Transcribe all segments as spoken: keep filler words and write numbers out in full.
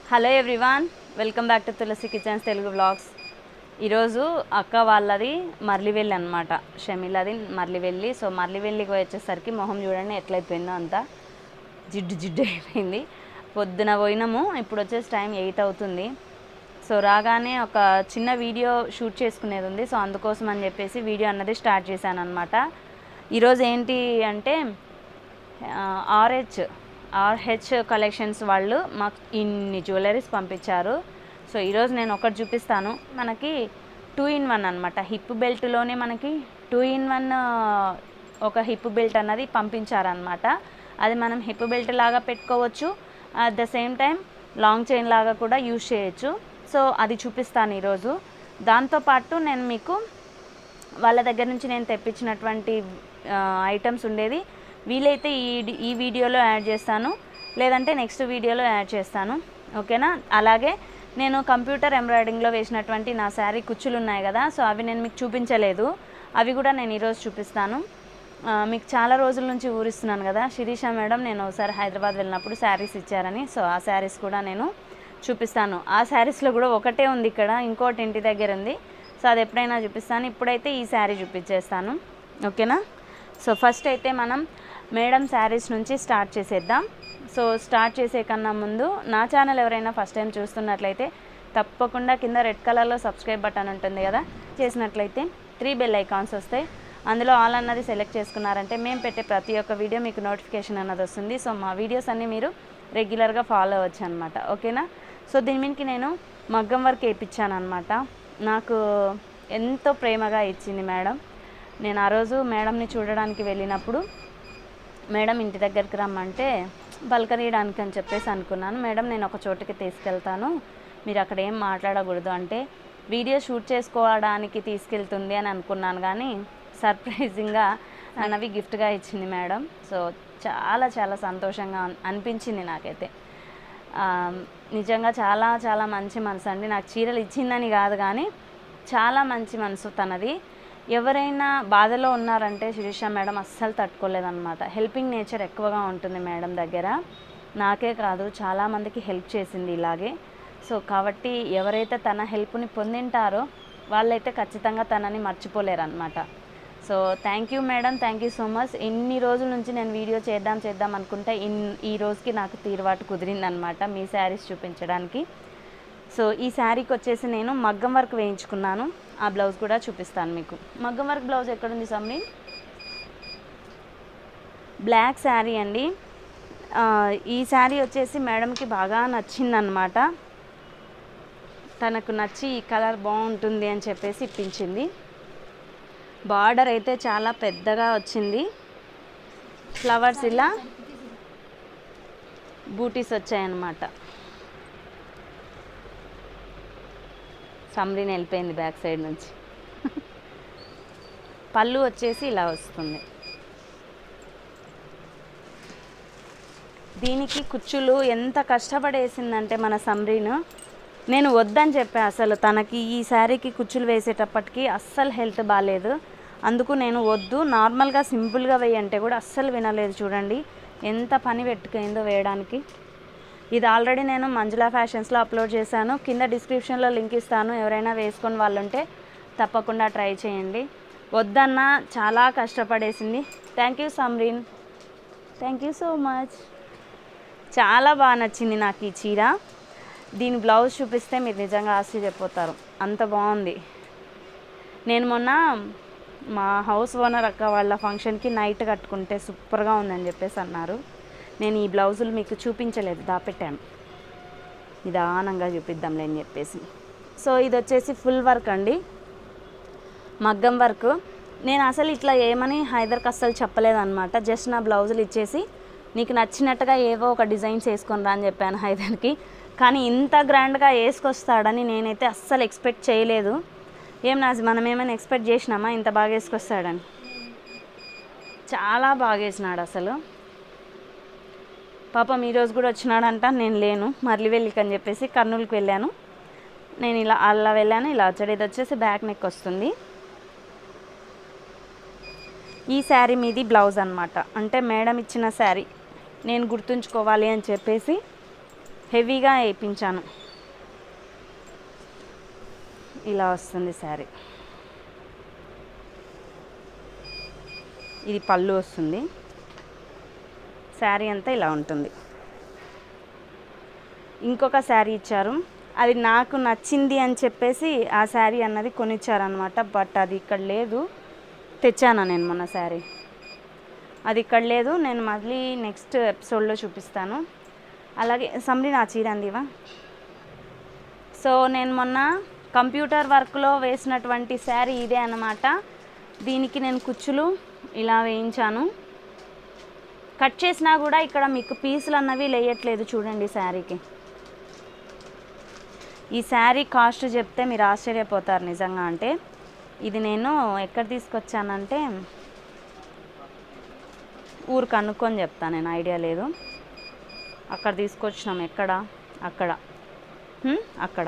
Hello everyone, welcome back to Tulasi kitchens Telugu vlogs. ఈరోజు అక్క వాళ్ళది మర్లివెల్లి అనమాట, షమిలది మర్లివెల్లి. సో మర్లివెల్లికి వచ్చేసరికి మొహం చూడండి ఎట్లయిపోయిందో, అంతా జిడ్డు జిడ్డు అయిపోయింది. పొద్దున పోయినాము, ఇప్పుడు వచ్చేసి టైం ఎయిట్ అవుతుంది. సో రాగానే ఒక చిన్న వీడియో షూట్ చేసుకునేది ఉంది. సో అందుకోసం అని చెప్పేసి వీడియో అన్నది స్టార్ట్ చేశాను అనమాట. ఈరోజు ఏంటి అంటే ఆర్హెచ్ ఆర్హెచ్ కలెక్షన్స్ వాళ్ళు మాకు ఇన్ని జ్యువెలరీస్ పంపించారు. సో ఈరోజు నేను ఒకటి చూపిస్తాను. మనకి టూ ఇన్ వన్ అనమాట, హిప్ బెల్ట్లోనే మనకి టూ ఇన్ వన్ ఒక హిప్ బెల్ట్ అన్నది పంపించారనమాట. అది మనం హిప్ బెల్ట్ లాగా పెట్టుకోవచ్చు, at the same time long chain లాగా కూడా యూజ్ చేయొచ్చు. సో అది చూపిస్తాను ఈరోజు. దాంతోపాటు నేను మీకు వాళ్ళ దగ్గర నుంచి నేను తెప్పించినటువంటి ఐటమ్స్ ఉండేది వీలైతే ఈ ఈ వీడియోలో యాడ్ చేస్తాను, లేదంటే నెక్స్ట్ వీడియోలో యాడ్ చేస్తాను, ఓకేనా. అలాగే నేను కంప్యూటర్ ఎంబ్రాయిడింగ్లో వేసినటువంటి నా శారీ కుచ్చులు ఉన్నాయి కదా, సో అవి నేను మీకు చూపించలేదు, అవి కూడా నేను ఈరోజు చూపిస్తాను. మీకు చాలా రోజుల నుంచి ఊరిస్తున్నాను కదా, శిరీష మేడం నేను ఒకసారి హైదరాబాద్ వెళ్ళినప్పుడు శారీస్ ఇచ్చారని. సో ఆ శారీస్ కూడా నేను చూపిస్తాను. ఆ శారీస్లో కూడా ఒకటే ఉంది ఇక్కడ, ఇంకోటి ఇంటి దగ్గర ఉంది. సో అది ఎప్పుడైనా చూపిస్తాను. ఇప్పుడైతే ఈ శారీ చూపించేస్తాను, ఓకేనా. సో ఫస్ట్ అయితే మనం మేడం శారీస్ నుంచి స్టార్ట్ చేసేద్దాం. సో స్టార్ట్ చేసే కన్నా ముందు నా ఛానల్ ఎవరైనా ఫస్ట్ టైం చూస్తున్నట్లయితే తప్పకుండా కింద రెడ్ కలర్లో సబ్స్క్రైబ్ బటన్ ఉంటుంది కదా, చేసినట్లయితే త్రీ బెల్ ఐకాన్స్ వస్తాయి. అందులో ఆల్ అన్నది సెలెక్ట్ చేసుకున్నారంటే మేము పెట్టే ప్రతి ఒక్క వీడియో మీకు నోటిఫికేషన్ అన్నది వస్తుంది. సో మా వీడియోస్ అన్నీ మీరు రెగ్యులర్గా ఫాలో అవ్వచ్చు అనమాట, ఓకేనా. సో దీని మీదకి నేను మగ్గం వర్క్ వేయించాను అనమాట. నాకు ఎంతో ప్రేమగా ఇచ్చింది మేడం. నేను ఆ రోజు మేడంని చూడడానికి వెళ్ళినప్పుడు మేడం ఇంటి దగ్గరికి రమ్మంటే పలకరీయడానికి అని చెప్పేసి అనుకున్నాను. మేడం నేను ఒక చోటుకి తీసుకెళ్తాను, మీరు అక్కడ ఏం మాట్లాడకూడదు అంటే వీడియో షూట్ చేసుకోవడానికి తీసుకెళ్తుంది అని అనుకున్నాను. కానీ సర్ప్రైజింగ్గా అన్నవి గిఫ్ట్గా ఇచ్చింది మేడం. సో చాలా చాలా సంతోషంగా అనిపించింది నాకైతే. నిజంగా చాలా చాలా మంచి మనసు అండి. నాకు చీరలు ఇచ్చిందని కాదు కానీ చాలా మంచి మనసు తనది. ఎవరైనా బాధలో ఉన్నారంటే శిరీష మేడం అస్సలు తట్టుకోలేదన్నమాట. హెల్పింగ్ నేచర్ ఎక్కువగా ఉంటుంది మేడం దగ్గర. నాకే కాదు చాలామందికి హెల్ప్ చేసింది ఇలాగే. సో కాబట్టి ఎవరైతే తన హెల్ప్ని పొందింటారో వాళ్ళైతే ఖచ్చితంగా తనని మర్చిపోలేరు అనమాట. So thank you madam, thank you so much. ఇన్ని రోజుల నుంచి నేను వీడియో చేద్దాం చేద్దాం అనుకుంటే ఇన్ ఈ రోజుకి నాకు తీరుబాటు కుదిరిందనమాట మీ శారీస్ చూపించడానికి. సో ఈ శారీకి వచ్చేసి నేను మగ్గం వర్క్ వేయించుకున్నాను. ఆ బ్లౌజ్ కూడా చూపిస్తాను మీకు. మగ్గం వర్క్ బ్లౌజ్ ఎక్కడుంది సమ్రీ? బ్లాక్ శారీ అండి. ఈ శారీ వచ్చేసి మేడంకి బాగా నచ్చిందనమాట. తనకు నచ్చి ఈ కలర్ బాగుంటుంది అని చెప్పేసి ఇప్పించింది. బార్డర్ అయితే చాలా పెద్దగా వచ్చింది. ఫ్లవర్స్ ఇలా బూటీస్ వచ్చాయన్నమాట. సమ్రీని వెళ్ళిపోయింది బ్యాక్ సైడ్ నుంచి. పళ్ళు వచ్చేసి ఇలా వస్తుంది. దీనికి కుచ్చులు ఎంత కష్టపడేసిందంటే మన సమ్రీను, నేను వద్దని చెప్పా. అసలు తనకి ఈ శారీకి కుచ్చులు వేసేటప్పటికి అస్సలు హెల్త్ బాగాలేదు, అందుకు నేను వద్దు నార్మల్గా సింపుల్గా వేయంటే కూడా అస్సలు వినలేదు. చూడండి ఎంత పని పెట్టుకుందో వేయడానికి. ఇది ఆల్రెడీ నేను మంజులా ఫ్యాషన్స్లో అప్లోడ్ చేశాను, కింద డిస్క్రిప్షన్లో లింక్ ఇస్తాను. ఎవరైనా వేసుకొని వాళ్ళు ఉంటే తప్పకుండా ట్రై చేయండి. వద్దన్నా చాలా కష్టపడేసింది. Thank you Samreen, thank you so much. చాలా బాగా నచ్చింది నాకు ఈ చీర. దీని బ్లౌజ్ చూపిస్తే మీరు నిజంగా ఆశ్చర్యపోతారు, అంత బాగుంది. నేను మొన్న మా హౌస్ ఓనర్ అక్క వాళ్ళ ఫంక్షన్కి నైట్ కట్టుకుంటే సూపర్గా ఉందని చెప్పేసి అన్నారు. నేను ఈ బ్లౌజులు మీకు చూపించలేదు, దాపెట్టాను, నిదానంగా చూపిద్దాంలే అని చెప్పేసి. సో ఇది వచ్చేసి ఫుల్ వర్క్ అండి, మగ్గం వర్క్. నేను అసలు ఇట్లా ఏమని హైదర్కి అస్సలు చెప్పలేదన్నమాట. జస్ట్ నా బ్లౌజులు ఇచ్చేసి నీకు నచ్చినట్టుగా ఏవో ఒక డిజైన్స్ వేసుకొని రా అని చెప్పాను హైదర్కి. కానీ ఇంత గ్రాండ్గా వేసుకొస్తాడని నేనైతే అస్సలు ఎక్స్పెక్ట్ చేయలేదు. ఏం నాజీ మనం ఏమైనా ఎక్స్పెక్ట్ చేసినామా ఇంత బాగా వేసుకొస్తాడని? చాలా బాగా వేసినాడు అసలు. పాపం ఈరోజు కూడా వచ్చినాడంట, నేను లేను మర్లివెల్లికి అని చెప్పేసి కర్నూలుకి వెళ్ళాను. నేను ఇలా అలా వెళ్ళాను, ఇలా వచ్చాడు. ఇది వచ్చేసి బ్యాక్ నెక్ వస్తుంది. ఈ శారీ మీది బ్లౌజ్ అనమాట. అంటే మేడం ఇచ్చిన శారీ నేను గుర్తుంచుకోవాలి అని చెప్పేసి హెవీగా వేయించాను. ఇలా వస్తుంది శారీ. ఇది పళ్ళు వస్తుంది. శారీ అంతా ఇలా ఉంటుంది. ఇంకొక శారీ ఇచ్చారు, అది నాకు నచ్చింది అని చెప్పేసి ఆ శారీ అన్నది కొనిచ్చారనమాట. బట్ అది ఇక్కడ లేదు, తెచ్చాను నేను మొన్న శారీ. అది ఇక్కడ లేదు, నేను మళ్ళీ నెక్స్ట్ ఎపిసోడ్లో చూపిస్తాను. అలాగే సమ్రి నా చీర అందివా. సో నేను మొన్న కంప్యూటర్ వర్క్లో వేసినటువంటి శారీ ఇదే అన్నమాట. దీనికి నేను కుచ్చులు ఇలా వేయించాను. కట్ చేసినా కూడా ఇక్కడ మీకు పీసులు అన్నవి లేయట్లేదు చూడండి శారీకి. ఈ శారీ కాస్ట్ చెప్తే మీరు ఆశ్చర్యపోతారు నిజంగా. అంటే ఇది నేను ఎక్కడ తీసుకొచ్చానంటే ఊరు కనుక్కొని చెప్తాను, నేను ఐడియా లేదు. అక్కడ తీసుకొచ్చినాం. ఎక్కడ? అక్కడ అక్కడ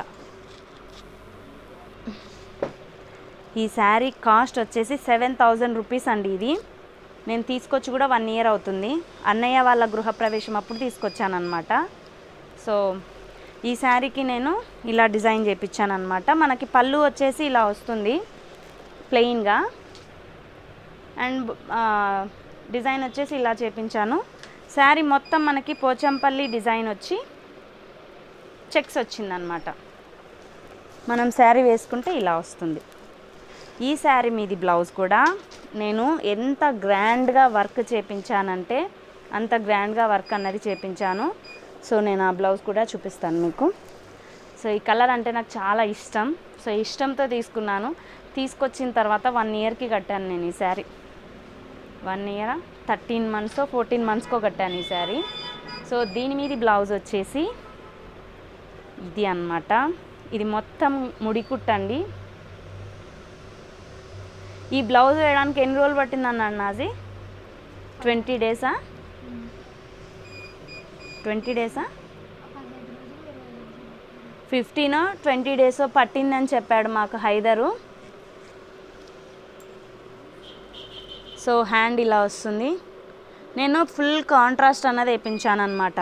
ఈ శారీ కాస్ట్ వచ్చేసి సెవెన్ థౌజండ్ రూపీస్ అండి. ఇది నేను తీసుకొచ్చి కూడా వన్ ఇయర్ అవుతుంది. అన్నయ్య వాళ్ళ గృహప్రవేశం అప్పుడు తీసుకొచ్చాను అనమాట. సో ఈ శారీకి నేను ఇలా డిజైన్ చేయించాను అనమాట. మనకి పళ్ళు వచ్చేసి ఇలా వస్తుంది ప్లెయిన్గా, అండ్ డిజైన్ వచ్చేసి ఇలా చేయించాను. శారీ మొత్తం మనకి పోచంపల్లి డిజైన్ వచ్చి చెక్స్ వచ్చిందనమాట. మనం శారీ వేసుకుంటే ఇలా వస్తుంది. ఈ శారీ మీది బ్లౌజ్ కూడా నేను ఎంత గ్రాండ్గా వర్క్ చేయించానంటే అంత గ్రాండ్గా వర్క్ అన్నది చేయించాను. సో నేను ఆ బ్లౌజ్ కూడా చూపిస్తాను మీకు. సో ఈ కలర్ అంటే నాకు చాలా ఇష్టం. సో ఇష్టంతో తీసుకున్నాను. తీసుకొచ్చిన తర్వాత వన్ ఇయర్కి కట్టాను నేను ఈ sari. One year thirteen months fourteen months కట్టాను ఈ శారీ. సో దీని మీద బ్లౌజ్ వచ్చేసి ఇది అన్నమాట. ఇది మొత్తం ముడికుట్టండి. ఈ బ్లౌజ్ వేయడానికి ఎన్ని రోజులు పట్టింది అన్నాడు నాజీ? ట్వంటీ డేసా ట్వంటీ డేసా ఫిఫ్టీనో ట్వంటీ డేసో పట్టిందని చెప్పాడు మాకు హైదరు. సో హ్యాండ్ ఇలా వస్తుంది. నేను ఫుల్ కాంట్రాస్ట్ అన్నది వేయించాను అనమాట.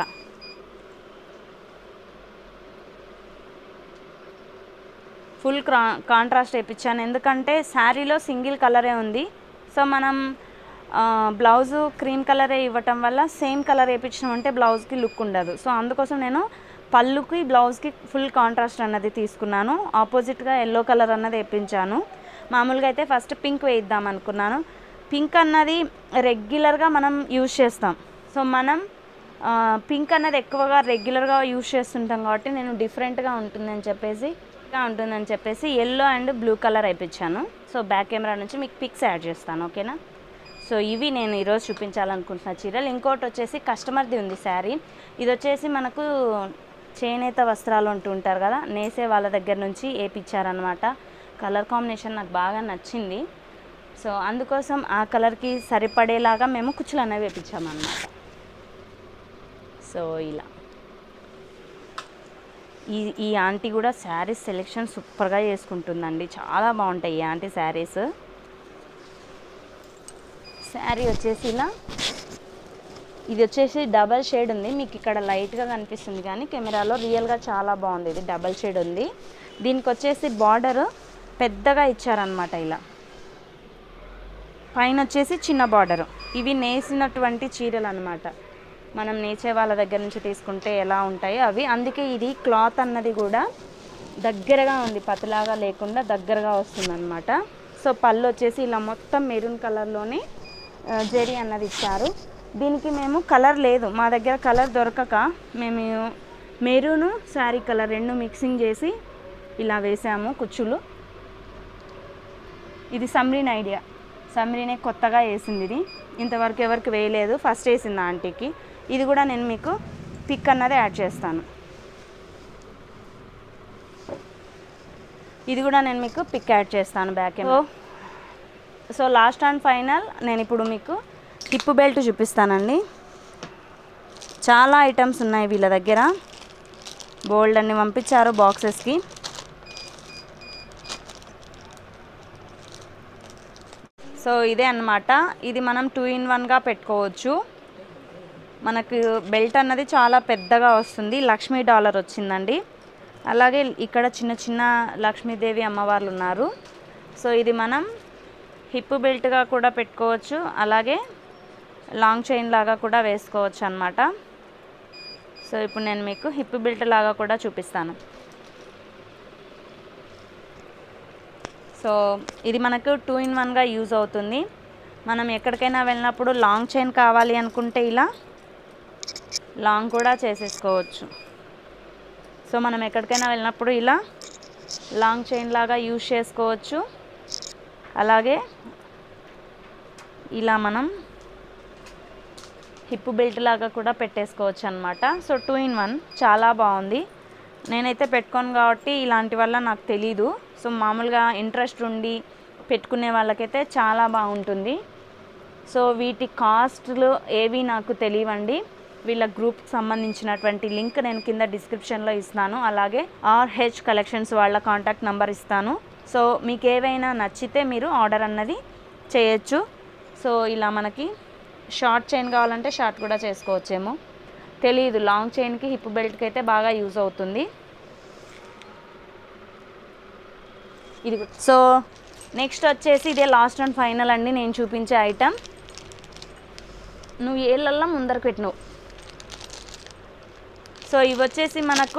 ఫుల్ క్రా కాంట్రాస్ట్ వేయించాను ఎందుకంటే శారీలో సింగిల్ కలరే ఉంది. సో మనం బ్లౌజు క్రీమ్ కలరే ఇవ్వటం వల్ల సేమ్ కలర్ వేయించినామంటే బ్లౌజ్కి లుక్ ఉండదు. సో అందుకోసం నేను పళ్ళుకి బ్లౌజ్కి ఫుల్ కాంట్రాస్ట్ అన్నది తీసుకున్నాను. ఆపోజిట్గా ఎల్లో కలర్ అన్నది వేయించాను. మామూలుగా అయితే ఫస్ట్ పింక్ వేయిద్దాం అనుకున్నాను. పింక్ అన్నది రెగ్యులర్గా మనం యూజ్ చేస్తాం. సో మనం పింక్ అన్నది ఎక్కువగా రెగ్యులర్గా యూజ్ చేస్తుంటాం కాబట్టి నేను డిఫరెంట్గా ఉంటుందని చెప్పేసి ఉంటుందని చెప్పేసి ఎల్లో అండ్ బ్లూ కలర్ వేయించాను. సో బ్యాక్ కెమెరా నుంచి మీకు పిక్స్ యాడ్ చేస్తాను, ఓకేనా. సో ఇవి నేను ఈరోజు చూపించాలనుకుంటున్న చీరలు. ఇంకోటి వచ్చేసి కస్టమర్ది ఉంది శారీ. ఇది వచ్చేసి మనకు చేనేత వస్త్రాలు అంటూ ఉంటారు కదా, నేసే వాళ్ళ దగ్గర నుంచి వేయించారనమాట. కలర్ కాంబినేషన్ నాకు బాగా నచ్చింది. సో అందుకోసం ఆ కలర్కి సరిపడేలాగా మేము కుచ్చులు అనేవి వేయించామన్నమాట. సో ఇలా ఈ ఈ ఆంటీ కూడా శారీస్ సెలెక్షన్ సూపర్గా చేసుకుంటుందండి. చాలా బాగుంటాయి ఈ ఆంటీ శారీస్. శారీ వచ్చేసి ఇలా, ఇది వచ్చేసి డబల్ షేడ్ ఉంది. మీకు ఇక్కడ లైట్గా కనిపిస్తుంది కానీ కెమెరాలో రియల్గా చాలా బాగుంది. ఇది డబల్ షేడ్ ఉంది. దీనికి వచ్చేసి బార్డర్ పెద్దగా ఇచ్చారనమాట. ఇలా పైన వచ్చేసి చిన్న బార్డరు. ఇవి నేసినటువంటి చీరలు అనమాట. మనం నేచే వాళ్ళ దగ్గర నుంచి తీసుకుంటే ఎలా ఉంటాయో అవి. అందుకే ఇది క్లాత్ అన్నది కూడా దగ్గరగా ఉంది, పతలాగా లేకుండా దగ్గరగా వస్తుందన్నమాట. సో పళ్ళు వచ్చేసి ఇలా మొత్తం మెరూన్ కలర్లోనే జరీ అన్నది ఇచ్చారు. దీనికి మేము కలర్ లేదు మా దగ్గర, కలర్ దొరకక మేము మెరూను శారీ కలర్ రెండు మిక్సింగ్ చేసి ఇలా వేసాము కుచ్చులు. ఇది సమ్రీన్ ఐడియా, సమ్రీనే కొత్తగా వేసింది. ఇది ఇంతవరకు ఎవరికి వేయలేదు, ఫస్ట్ వేసింది ఆంటీకి. ఇది కూడా నేను మీకు పిక్ అన్నది యాడ్ చేస్తాను. ఇది కూడా నేను మీకు పిక్ యాడ్ చేస్తాను back. So last and final నేను ఇప్పుడు మీకు టిప్పు బెల్ట్ చూపిస్తానండి. చాలా ఐటమ్స్ ఉన్నాయి వీళ్ళ దగ్గర, బోల్డ్ అన్ని పంపించారు బాక్సెస్కి. సో ఇదే అన్నమాట. ఇది మనం టూ ఇన్ వన్గా పెట్టుకోవచ్చు. మనకు బెల్ట్ అన్నది చాలా పెద్దగా వస్తుంది, లక్ష్మీ డాలర్ వచ్చిందండి. అలాగే ఇక్కడ చిన్న చిన్న లక్ష్మీదేవి అమ్మవార్లు ఉన్నారు. సో ఇది మనం హిప్ బెల్ట్గా కూడా పెట్టుకోవచ్చు, అలాగే లాంగ్ చైన్ లాగా కూడా వేసుకోవచ్చు అన్నమాట. సో ఇప్పుడు నేను మీకు హిప్ బెల్ట్ లాగా కూడా చూపిస్తాను. సో ఇది మనకు టూ ఇన్ వన్గా యూజ్ అవుతుంది. మనం ఎక్కడికైనా వెళ్ళినప్పుడు లాంగ్ చైన్ కావాలి అనుకుంటే ఇలా లాంగ్ కూడా చేసేసుకోవచ్చు. సో మనం ఎక్కడికైనా వెళ్ళినప్పుడు ఇలా లాంగ్ చైన్ లాగా యూజ్ చేసుకోవచ్చు. అలాగే ఇలా మనం హిప్ బెల్ట్ లాగా కూడా పెట్టేసుకోవచ్చు అన్నమాట. సో టూ ఇన్ వన్ చాలా బాగుంది. నేనైతే పెట్టుకోను కాబట్టి ఇలాంటి వల్ల నాకు తెలీదు. సో మామూలుగా ఇంట్రెస్ట్ ఉండి పెట్టుకునే వాళ్ళకైతే చాలా బాగుంటుంది. సో వీటి కాస్ట్లు ఏవి నాకు తెలియవండి. వీళ్ళ గ్రూప్కి సంబంధించినటువంటి లింక్ నేను కింద డిస్క్రిప్షన్లో ఇస్తాను. అలాగే ఆర్హెచ్ కలెక్షన్స్ వాళ్ళ కాంటాక్ట్ నెంబర్ ఇస్తాను. సో మీకు ఏవైనా నచ్చితే మీరు ఆర్డర్ అన్నది చేయొచ్చు. సో ఇలా మనకి షార్ట్ చైన్ కావాలంటే షార్ట్ కూడా చేసుకోవచ్చేమో తెలియదు. లాంగ్ చైన్కి హిప్ బెల్ట్కి అయితే బాగా యూజ్ అవుతుంది ఇది. సో నెక్స్ట్ వచ్చేసి ఇదే లాస్ట్ అండ్ ఫైనల్ అండి నేను చూపించే ఐటమ్. నువ్వు ఏళ్ళల్లో ముందరకు పెట్టినవు. సో ఇవి వచ్చేసి మనకు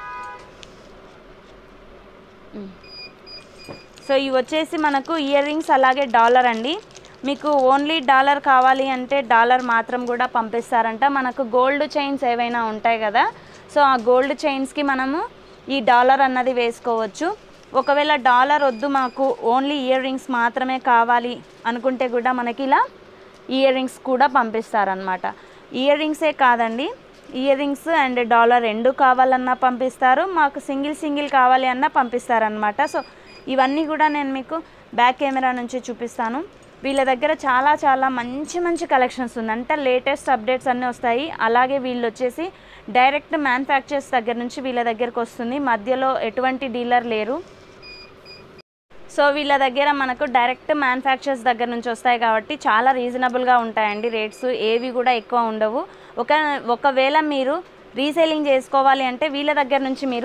సో ఇవి వచ్చేసి మనకు ఇయర్ రింగ్స్ అలాగే డాలర్ అండి. మీకు ఓన్లీ డాలర్ కావాలి అంటే డాలర్ మాత్రం కూడా పంపిస్తారంట. మనకు గోల్డ్ చైన్స్ ఏవైనా ఉంటాయి కదా, సో ఆ గోల్డ్ చైన్స్కి మనము ఈ డాలర్ అన్నది వేసుకోవచ్చు. ఒకవేళ డాలర్ వద్దు మాకు ఓన్లీ ఇయర్ రింగ్స్ మాత్రమే కావాలి అనుకుంటే కూడా మనకి ఇలా ఇయర్ రింగ్స్ కూడా పంపిస్తారనమాట. ఇయర్ రింగ్సే కాదండి, ఇయర్ రింగ్స్ అండ్ డాలర్ రెండు కావాలన్నా పంపిస్తారు, మాకు సింగిల్ సింగిల్ కావాలి అన్నా పంపిస్తారనమాట. సో ఇవన్నీ కూడా నేను మీకు బ్యాక్ కెమెరా నుంచి చూపిస్తాను. వీళ్ళ దగ్గర చాలా చాలా మంచి మంచి కలెక్షన్స్ ఉంది, అంటే లేటెస్ట్ అప్డేట్స్ అన్నీ వస్తాయి. అలాగే వీళ్ళు వచ్చేసి డైరెక్ట్ మ్యానుఫ్యాక్చర్స్ దగ్గర నుంచి వీళ్ళ దగ్గరకు వస్తుంది, మధ్యలో ఎటువంటి డీలర్ లేరు. సో వీళ్ళ దగ్గర మనకు డైరెక్ట్ మ్యానుఫ్యాక్చర్స్ దగ్గర నుంచి వస్తాయి కాబట్టి చాలా రీజనబుల్గా ఉంటాయండి రేట్స్, ఏవి కూడా ఎక్కువ ఉండవు. ఒక ఒకవేళ మీరు రీసేలింగ్ చేసుకోవాలి అంటే వీళ్ళ దగ్గర నుంచి మీరు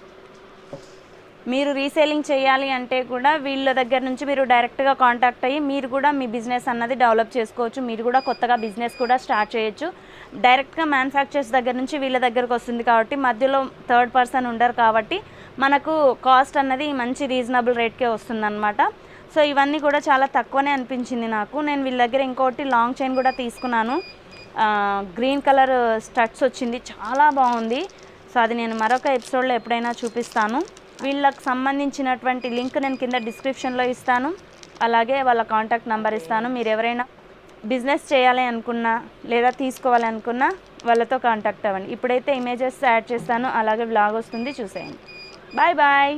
మీరు రీసేలింగ్ చేయాలి అంటే కూడా వీళ్ళ దగ్గర నుంచి మీరు డైరెక్ట్గా కాంటాక్ట్ అయ్యి మీరు కూడా మీ బిజినెస్ అన్నది డెవలప్ చేసుకోవచ్చు. మీరు కూడా కొత్తగా బిజినెస్ కూడా స్టార్ట్ చేయొచ్చు. డైరెక్ట్గా మ్యానుఫ్యాక్చర్స్ దగ్గర నుంచి వీళ్ళ దగ్గరకు వస్తుంది కాబట్టి మధ్యలో థర్డ్ పర్సన్ ఉండరు కాబట్టి మనకు కాస్ట్ అన్నది మంచి రీజనబుల్ రేట్కే వస్తుందన్నమాట. సో ఇవన్నీ కూడా చాలా తక్కువనే అనిపించింది నాకు. నేను వీళ్ళ దగ్గర ఇంకోటి లాంగ్ చైన్ కూడా తీసుకున్నాను, గ్రీన్ కలర్ స్టడ్స్ వచ్చింది, చాలా బాగుంది. సో అది నేను మరొక ఎపిసోడ్లో ఎప్పుడైనా చూపిస్తాను. వీళ్ళకి సంబంధించినటువంటి లింక్ నేను కింద డిస్క్రిప్షన్లో ఇస్తాను, అలాగే వాళ్ళ కాంటాక్ట్ నెంబర్ ఇస్తాను. మీరు ఎవరైనా బిజినెస్ చేయాలి అనుకున్నా లేదా తీసుకోవాలి అనుకున్నా వాళ్ళతో కాంటాక్ట్ అవ్వండి. ఇప్పుడైతే ఇమేజెస్ యాడ్ చేస్తాను, అలాగే వ్లాగ్ వస్తుంది, చూసేయండి. Bye bye.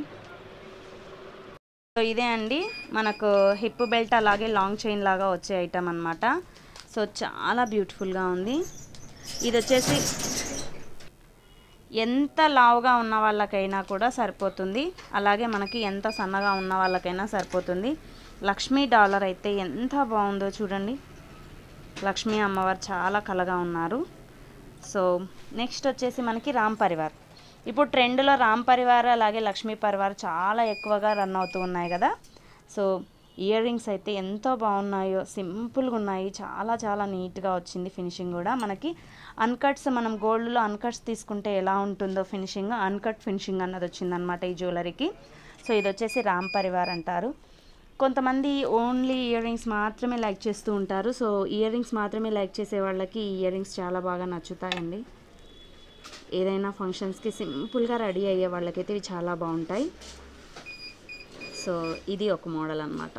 సో ఇదే అండి మనకు హిప్ బెల్ట్ అలాగే లాంగ్ చైన్ లాగా వచ్చే ఐటమ్ అనమాట. సో చాలా బ్యూటిఫుల్గా ఉంది. ఇది వచ్చేసి ఎంత లావుగా ఉన్న వాళ్ళకైనా కూడా సరిపోతుంది, అలాగే మనకి ఎంత సన్నగా ఉన్న వాళ్ళకైనా సరిపోతుంది. లక్ష్మీ డాలర్ అయితే ఎంత బాగుందో చూడండి, లక్ష్మీ అమ్మవారు చాలా కలగా ఉన్నారు. సో నెక్స్ట్ వచ్చేసి మనకి రామ్ పరివార్. ఇప్పుడు ట్రెండ్లో రామ్ పరివార్ అలాగే లక్ష్మీ పరివార్ చాలా ఎక్కువగా రన్ అవుతూ ఉన్నాయి కదా. సో ఇయర్ రింగ్స్ అయితే ఎంతో బాగున్నాయో, సింపుల్గా ఉన్నాయి, చాలా చాలా నీట్గా వచ్చింది ఫినిషింగ్ కూడా. మనకి అన్కట్స్, మనం గోల్డ్లో అన్కట్స్ తీసుకుంటే ఎలా ఉంటుందో ఫినిషింగ్, అన్కట్ ఫినిషింగ్ అన్నది వచ్చిందనమాట ఈ జ్యువెలరీకి. సో ఇది వచ్చేసి రామ్ పరివార్ అంటారు. కొంతమంది ఓన్లీ ఇయర్ రింగ్స్ మాత్రమే లైక్ చేస్తూ ఉంటారు. సో ఇయర్ రింగ్స్ మాత్రమే లైక్ చేసే వాళ్ళకి ఇయర్ రింగ్స్ చాలా బాగా నచ్చుతాయండి. ఏదైనా ఫంక్షన్స్కి సింపుల్గా రెడీ అయ్యే వాళ్ళకైతే ఇవి చాలా బాగుంటాయి. సో ఇది ఒక మోడల్ అన్నమాట.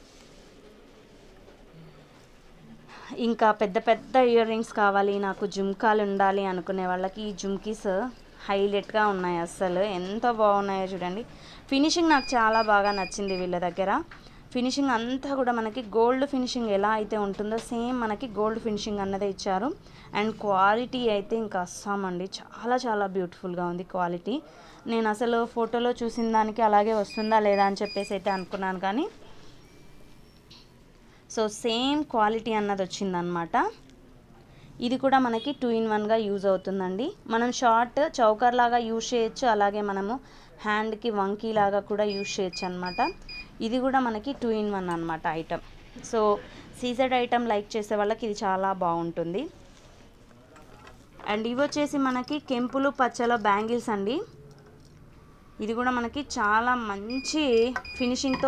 ఇంకా పెద్ద పెద్ద ఇయర్ రింగ్స్ కావాలి, నాకు జుమ్కాలు ఉండాలి అనుకునే వాళ్ళకి ఈ జుమ్కీస్ హైలైట్గా ఉన్నాయి. అస్సలు ఎంత బాగున్నాయో చూడండి. ఫినిషింగ్ నాకు చాలా బాగా నచ్చింది వీళ్ళ దగ్గర. ఫినిషింగ్ అంతా కూడా మనకి గోల్డ్ ఫినిషింగ్ ఎలా అయితే ఉంటుందో సేమ్ మనకి గోల్డ్ ఫినిషింగ్ అన్నదే ఇచ్చారు. అండ్ క్వాలిటీ అయితే ఇంకా అస్సామండి, చాలా చాలా బ్యూటిఫుల్గా ఉంది క్వాలిటీ. నేను అసలు ఫోటోలో చూసిన దానికి అలాగే వస్తుందా లేదా అని చెప్పేసి అయితే అనుకున్నాను, కానీ సో సేమ్ క్వాలిటీ అన్నది వచ్చిందనమాట. ఇది కూడా మనకి టూ ఇన్ వన్గా యూజ్ అవుతుందండి. మనం షార్ట్ చౌకర్ లాగా యూజ్ చేయొచ్చు, అలాగే మనము హ్యాండ్కి వంకీ లాగా కూడా యూజ్ చేయొచ్చు అనమాట. ఇది కూడా మనకి టూ ఇన్ వన్ అనమాట item. So CZ item like చేసే వాళ్ళకి ఇది చాలా బాగుంటుంది. అండ్ ఇవి వచ్చేసి మనకి కెంపులు పచ్చల బ్యాంగిల్స్ అండి. ఇది కూడా మనకి చాలా మంచి ఫినిషింగ్తో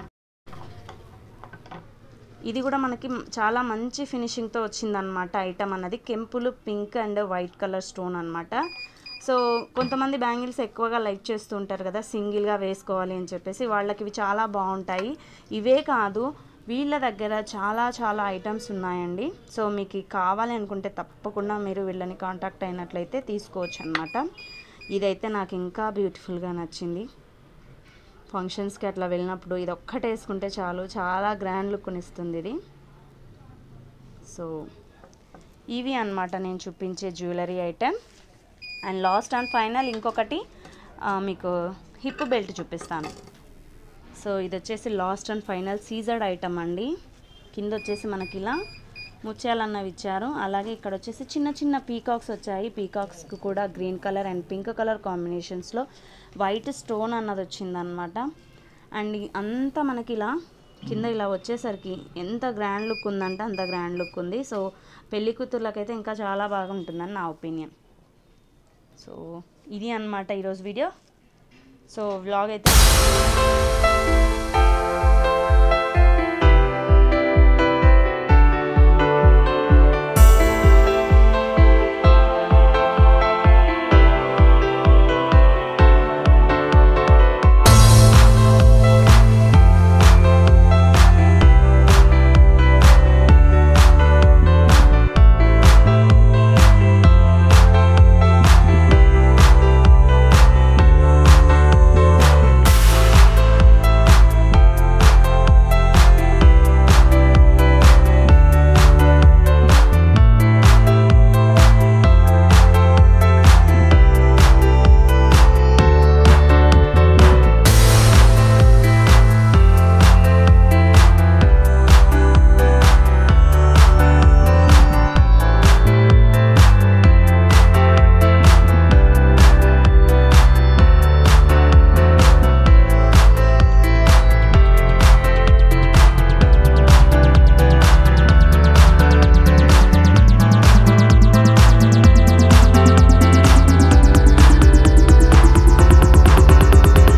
ఇది కూడా మనకి చాలా మంచి ఫినిషింగ్తో వచ్చిందనమాట ఐటమ్ అన్నది. కెంపులు pink and white colour stone అనమాట. సో కొంతమంది బ్యాంగిల్స్ ఎక్కువగా లైక్ చేస్తూ ఉంటారు కదా, సింగిల్గా వేసుకోవాలి అని చెప్పేసి, వాళ్ళకి ఇవి చాలా బాగుంటాయి. ఇవే కాదు, వీళ్ళ దగ్గర చాలా చాలా ఐటమ్స్ ఉన్నాయండి. సో మీకు కావాలి అనుకుంటే తప్పకుండా మీరు వీళ్ళని కాంటాక్ట్ అయినట్లయితే తీసుకోవచ్చు అనమాట. ఇదైతే నాకు ఇంకా బ్యూటిఫుల్గా నచ్చింది. ఫంక్షన్స్కి అట్లా వెళ్ళినప్పుడు ఇది ఒక్కటే వేసుకుంటే చాలు, చాలా గ్రాండ్ లుక్ని ఇస్తుంది ఇది. సో ఇవి అన్నమాట నేను చూపించే jewellery item. And last and final ఇంకొకటి మీకు హిప్ బెల్ట్ చూపిస్తాను. సో ఇది వచ్చేసి last and final CZ item అండి. కింద వచ్చేసి మనకి ఇలా ముత్యాలన్నవి ఇచ్చారు, అలాగే ఇక్కడ వచ్చేసి చిన్న చిన్న పీకాక్స్ వచ్చాయి. పీకాక్స్కి కూడా green colour and pink colour కాంబినేషన్స్లో వైట్ స్టోన్ అన్నది వచ్చిందనమాట. అండ్ అంతా మనకి ఇలా కింద ఇలా వచ్చేసరికి ఎంత గ్రాండ్ లుక్ ఉందంటే అంత గ్రాండ్ లుక్ ఉంది. సో పెళ్లి కూతుర్లకైతే ఇంకా చాలా బాగా ఉంటుందని నా ఒపీనియన్. సో ఇది అన్నమాట ఈరోజు వీడియో. సో వ్లాగ్ అయితే